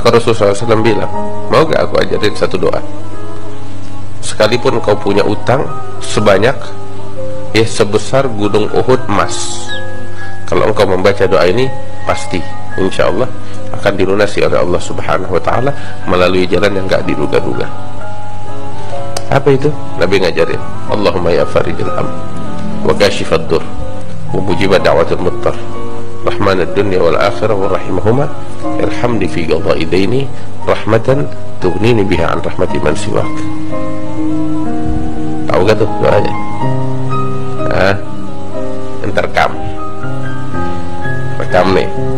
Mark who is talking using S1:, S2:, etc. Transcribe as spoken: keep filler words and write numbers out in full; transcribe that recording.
S1: Maka Rasulullah shallallahu alaihi wasallam bilang, mau gak aku ajarin satu doa? Sekalipun kau punya utang sebanyak ya sebesar gunung Uhud emas, kalau engkau membaca doa ini, pasti insya Allah akan dilunasi oleh Allah Subhanahu wa ta'ala melalui jalan yang gak diduga-duga. Apa itu? Nabi ngajarin, Allahumma ya farijal ham wa kashifad dur wa mujibad da'watul muttar rahmanad dunya wal akhirah wa rahimahuma irhamni fi qada'i daini rahmatan tughnini biha an rahmati man siwak. Tahu gak tuh doanya? Ah, entar rekam rekam nih